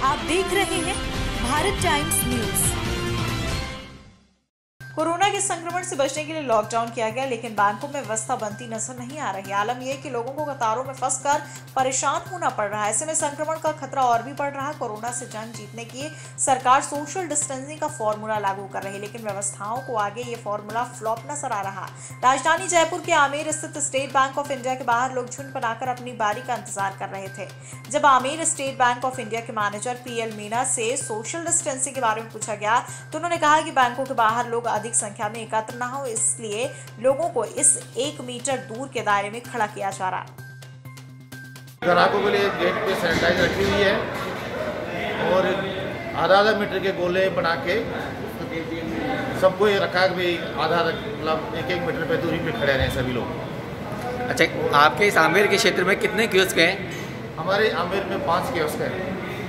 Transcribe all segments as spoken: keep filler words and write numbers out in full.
आप देख रहे हैं भारत टाइम्स न्यूज। कोरोना के संक्रमण से बचने के लिए लॉकडाउन किया गया, लेकिन बैंकों में व्यवस्था बनती नजर नहीं आ रही। आलम यह कि लोगों को कतारों में फंसकर परेशान होना पड़ रहा है। ऐसे में संक्रमण का खतरा और भी बढ़ रहा है। कोरोना से जंग जीतने की सरकार सोशल डिस्टेंसिंग का फॉर्मूला लागू कर रही है, लेकिन व्यवस्थाओं को आगे ये फॉर्मूला फ्लॉप नजर आ रहा। राजधानी जयपुर के आमेर स्थित स्टेट बैंक ऑफ इंडिया के बाहर लोग झुंड बनाकर अपनी बारी का इंतजार कर रहे थे। जब Amer state bank of India के मैनेजर पी एल मीना से सोशल डिस्टेंसिंग के बारे में पूछा गया तो उन्होंने कहा कि बैंकों के बाहर लोग अधिक संख्या में एकत्र न हो, इसलिए लोगों को इस एक मीटर दूर के दायरे में खड़ा किया जा रहा है। ग्राहकों के लिए गेट पे सैनिटाइजर रखी हुई है और आधा आधा मीटर के गोले बना के सबको ये रखा है कि भाई आधा मतलब एक एक मीटर पे दूरी पे खड़े रहे सभी लोग। अच्छा, आपके इस आमेर के क्षेत्र में कितने कियोस्क हैं? हमारे आमेर में पाँच कियोस्क हैं।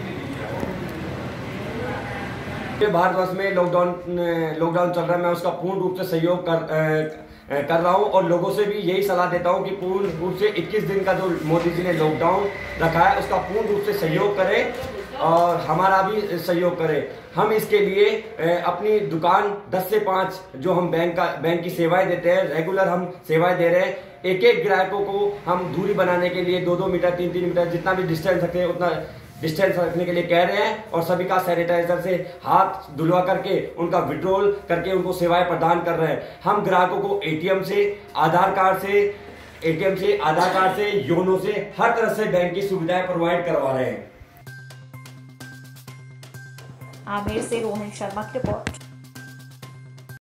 भारतवर्ष में लॉकडाउन लॉकडाउन चल रहा है, मैं उसका पूर्ण रूप से सहयोग कर कर रहा हूं और लोगों से भी यही सलाह देता हूं कि पूर्ण रूप से इक्कीस दिन का जो मोदी जी ने लॉकडाउन रखा है उसका पूर्ण रूप से सहयोग करें और हमारा भी सहयोग करें। हम इसके लिए अपनी दुकान दस से पाँच जो हम बैंक का बैंक की सेवाएं देते हैं, रेगुलर हम सेवाएं दे रहे हैं। एक एक ग्राहकों को हम दूरी बनाने के लिए दो दो मीटर तीन तीन मीटर जितना भी डिस्टेंस रखते हैं उतना डिस्टेंस रखने के लिए कह रहे हैं और सभी का सैनिटाइजर से हाथ धुलवा करके उनका विड्रॉल करके उनको सेवाएं प्रदान कर रहे हैं। हम ग्राहकों को एटीएम से, आधार कार्ड से, एटीएम से, आधार कार्ड से, योनो से हर तरह से बैंक की सुविधाएं प्रोवाइड करवा रहे हैं। आमेर से रोहन शर्मा की रिपोर्ट।